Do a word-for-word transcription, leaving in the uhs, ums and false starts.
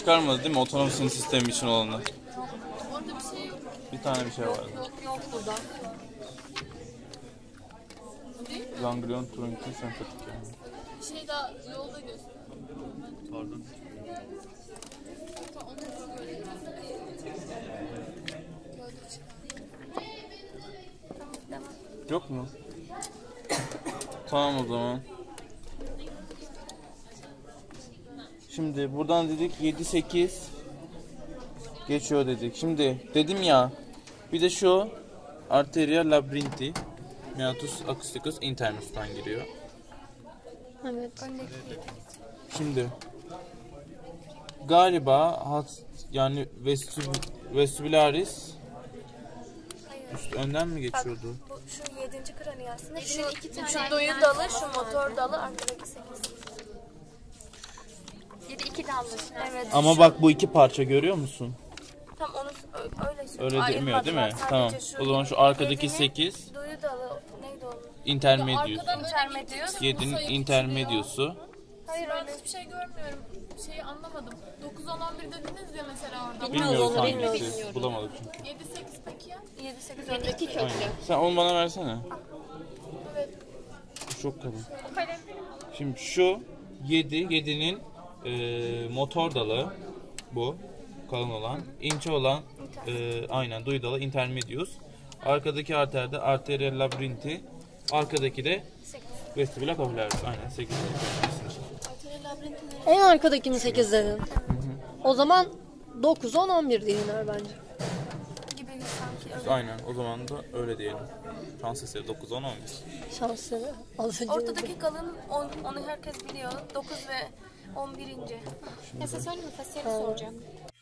çıkarmadı değil mi? Otonom sinir sistemi için olanı. Orada bir şey yok. Bir tane bir şey vardı. Yok yok burada. Ganglion trunki sempatik yani. Bir şey daha yolda göster. Pardon. Yok mu? Tamam o zaman. Şimdi buradan dedik yedi sekiz geçiyor dedik. Şimdi dedim ya bir de şu arteria labyrinthi meatus acousticus internus'tan giriyor. Evet. Şimdi galiba hat yani vestib vestibularis üst önden mi geçiyordu? Bu şu yedinci krani aslında. Şu iki tane Şu duyu dalı, şu motor dalı, arkadaki sekiz. Yedi iki dallı. Evet. Ama bak bu iki parça görüyor musun? Tam onu ö- öyle söyleyeyim. Öyle demiyor değil mi? Ayrılmadılar. Tamam. Sadece O zaman şu arkadaki yedinin sekiz Duyu dalı neydi o? intermedius. Arkadan Intermedius. yedinin intermedius'u. Hayır Ben öyle. hiçbir şey görmüyorum. Şeyi anlamadım. dokuz on on bir dediniz ya mesela orada. Bilmiyoruz onu bilmiyoruz. hangisi. Bulamadık çünkü. yedi sekiz peki ya? yedi sekiz Yedi iki köklü. Aynen. Sen onu bana versene. Evet. Bu çok kalın. O kalem. Şimdi şu yedi, yedinin e, motor dalı bu kalın olan, ince olan e, aynen duyu dalı intermedius. Arkadaki arterde arteria labyrinthi, arkadaki de vestibula capillaris. Aynen sekiz. En arkadakini sekiz dedin. O zaman dokuz, on, on bir dinler bence. gibi sanki öyle. Aynen o zaman da öyle diyelim. Şans eseri dokuz, on, on bir. Şansları az önce. Ortadaki kalın on, onu herkes biliyor. dokuz ve on birinci. Neyse söyleyeyim mi? Fasiyeli soracağım.